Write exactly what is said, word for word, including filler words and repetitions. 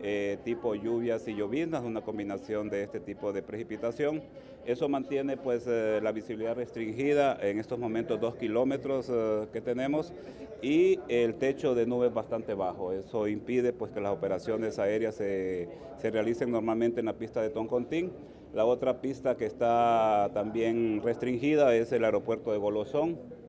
eh, tipo lluvias y lloviznas, una combinación de este tipo de precipitación. Eso mantiene pues eh, la visibilidad restringida en estos momentos dos kilómetros eh, que tenemos y el techo de nubes bastante bajo. Eso impide pues que las operaciones aéreas se, se realicen normalmente en la pista de Toncontín. La otra pista que está también restringida es el aeropuerto de Golosón.